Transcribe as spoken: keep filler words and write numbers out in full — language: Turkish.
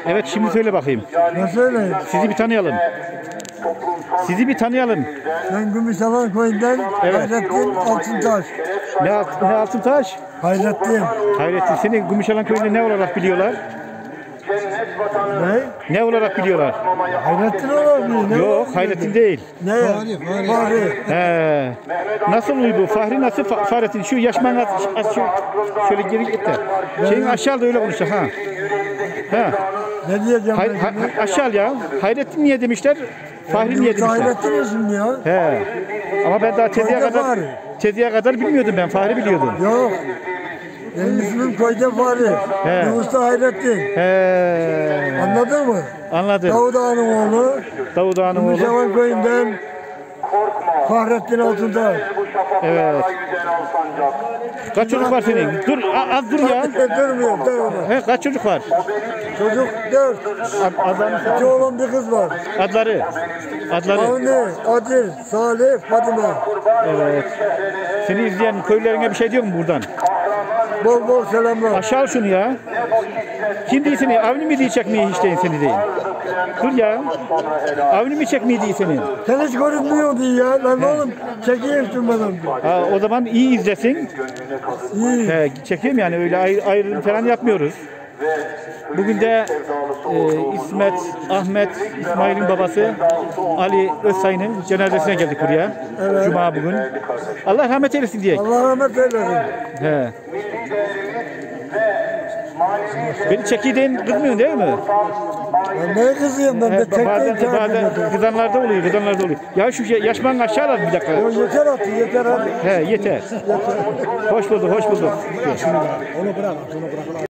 Evet, şimdi söyle bakayım. Ne söyleyeyim? Sizi bir tanıyalım. Sizi bir tanıyalım. Ben Gümüşhalan köyünden Evet. Hayrettin Altıntaş. Ne, Alt- ne Altıntaş? Hayrettin. Hayrettin, seni Gümüşhalan köyünde ne olarak biliyorlar? Ne? Ne olarak biliyorlar? Hayrettin olabilir. Ne Yok, olabilir? Hayrettin değil. Ne? Fahri. Fahri. He. Nasıl uydu? Fahri nasıl? Fa- Fahrettin şu yaşman az, az şu, şöyle geri git de. Şeyin aşağıda öyle konuşacak ha. He. Ne diyeceğim Hay, ben ha, şimdi? ha- aşağı ya. Hayrettin niye demişler? Fahri niye Yoksa demişler? Hayrettin isim ya. He. Ama ben daha teziye Koyda kadar Fahri. teziye kadar bilmiyordum ben. Fahri biliyordum. Yok. Benim ismim Koyda Fahri. He. Yoksa Hayrettin. He. Anladın mı? Anladım. Davud Ağa'nın oğlu. Davud Ağa'nın oğlu. Gümüşhalan köyünden Fahrettin Altıntaş. Evet. Kaç çocuk var senin? Dur, a- az dur ya. Durmuyor, durmuyor. He, kaç çocuk var? Çocuk dört. Ad, adlarını İki oğlan bir kız var. Adları. Adları. Avni, Adil, Salih, Fadime. Evet. Seni izleyen köylülerine bir şey diyor mu buradan? Bol bol selamlar. Aşağı al şunu ya. Kim değil seni? Avni mi diyecek mi hiç değil seni değil? Dur ya. Avni mi çek miydi seni? Sen hiç görünmüyordu ya. Lan oğlum çekiyorsun bana. Ha, o zaman iyi izlesin. İyi. He, çekiyorum yani öyle ayr ayrım falan yapmıyoruz. Bugün de e, İsmet, Ahmet, İsmail'in babası Ali Özsay'ın cenazesine geldik buraya. Evet. Cuma bugün. Allah rahmet eylesin diye. Allah rahmet eylesin. He. Beni çekiden kızmıyorsun değil mi? Ben neye kızıyorum ben de He, tekten bazen, takip bazen ediyorum. kızanlarda oluyor, kızanlarda oluyor. Ya şu şey, yaşman aşağı al bir dakika. Ya yeter artık yeter hadi. He, yeter. Hoş bulduk, hoş bulduk. Onu bırak, onu bırak.